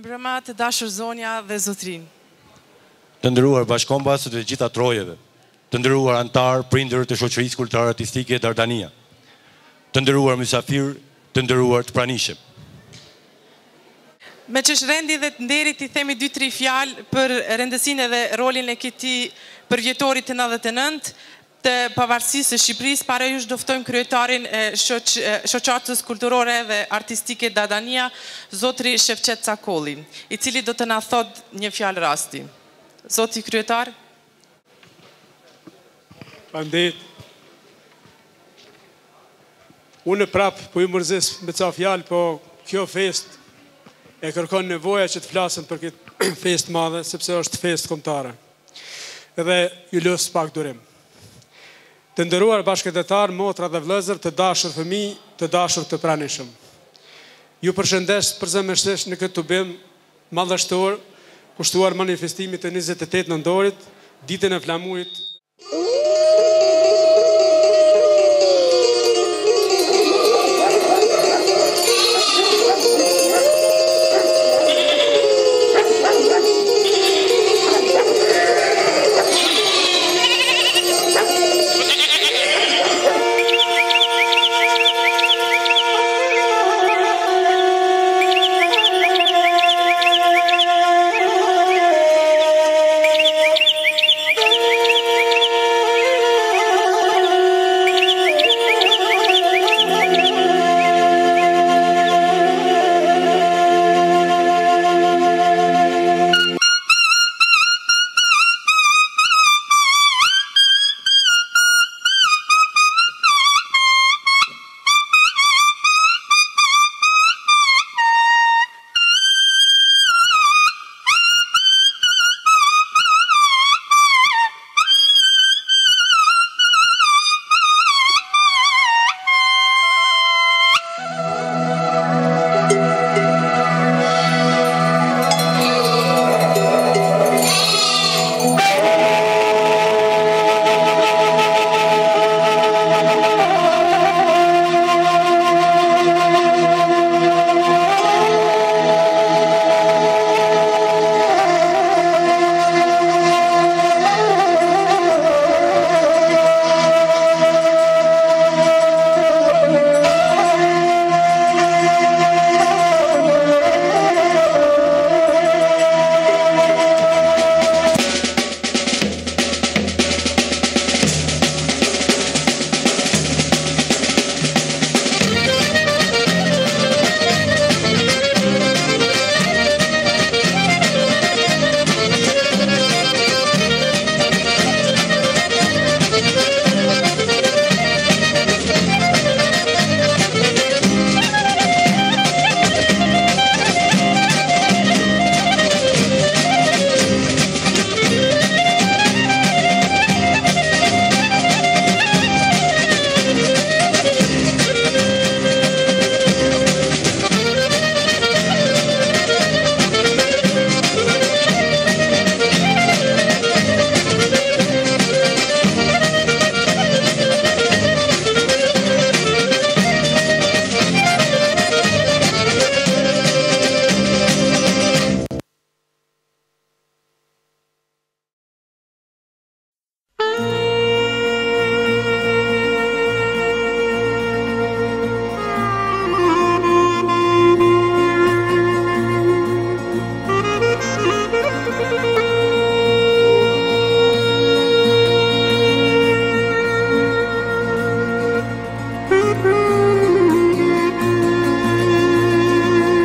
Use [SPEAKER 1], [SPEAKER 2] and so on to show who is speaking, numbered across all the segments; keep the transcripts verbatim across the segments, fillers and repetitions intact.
[SPEAKER 1] Mirëmbrëma të dashur zonja dhe zotrin.
[SPEAKER 2] Të nderuar bashkombas të gjitha trojeve, të nderuar antar, prindër të shoqërisë kulturore artistike Dardania, të nderuar mysafir, të nderuar të pranishëm.
[SPEAKER 1] Me që është rendi dhe të nderit i themi dy tri fjalë për rëndësinë dhe rolin e këtij përvjetorit të nëntëdhjetë e nëntë të pavarësisë së Shqipërisë. Para jush do ftojmë kryetarin e shoqatës kulturore dhe artistike Dardania, zotri Shevqet Cakolli, i cili do të na thotë një fjalë rasti. Zoti kryetar.
[SPEAKER 3] Faleminderit. Unë prap po ju mërzis me ca fjalë, po kjo fest e kërkon nevoja që të flasëm për këtë fest madhe, sepse është fest kombëtare. Edhe ju lës pak durim. Të nderuar bashkëdhetar, motra dhe vëllezër, të dashur fëmijë, të dashur të pranishëm. Ju përshëndes përzemërsisht në këtë tubim madhështor, kushtuar manifestimit të njëzet e tetë nëntorit, ditën e flamurit.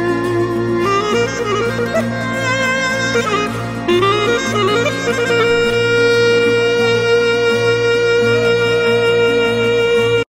[SPEAKER 4] Thank you.